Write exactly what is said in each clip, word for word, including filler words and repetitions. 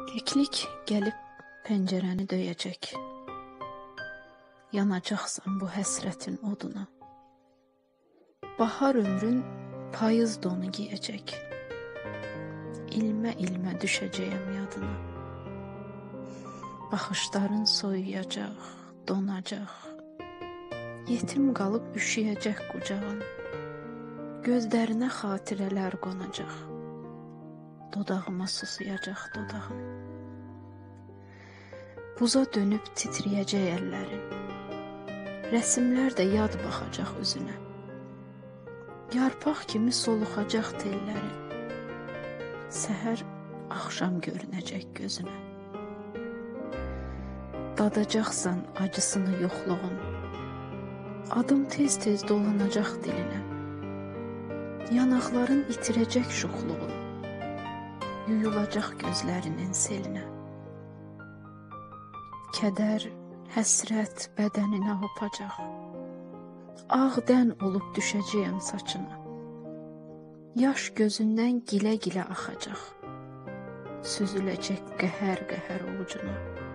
Keklik gəlib pəncərəni döyəcək. Yanacaqsan bu həsrətin oduna. Bahar ömrün payız donu giyəcək. İlmə-ilmə düşəcəyəm yadına. Baxışların soyuyacaq, donacaq. Yetim qalıb üşüyəcək qucağın. Gözlərinə xatirələr qonacaq. Dodağıma susuyacaq dodağın. Buza dönüb titriyəcək əllərin. Rəsimlər də yad baxacaq üzünə. Yarpaq kimi soluxacaq tellərin. Səhər, axşam görünəcək gözünə. Dadacaqsan acısını yoxluğun. Adım tez-tez dolanacaq dilinə. Yanaqların itirəcək şuxluğun. Yuyulacaq gözlərinin selinə. Kədər, həsrət bədəninə hopacaq. Ağ dən olub düşəcəyəm saçına. Yaş gözündən gilə-gilə axacaq. Süzüləcək qəhər-qəhər ovucuna.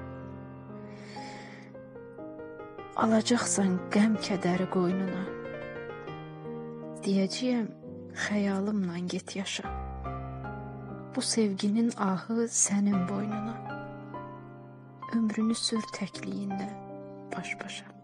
Alacaqsan qəm kədəri qoynuna. Deyəcəyəm, xəyalımla get yaşa. Bu sevginin ahı sənin boynuna. Ömrünü sür təkliyində baş-başa.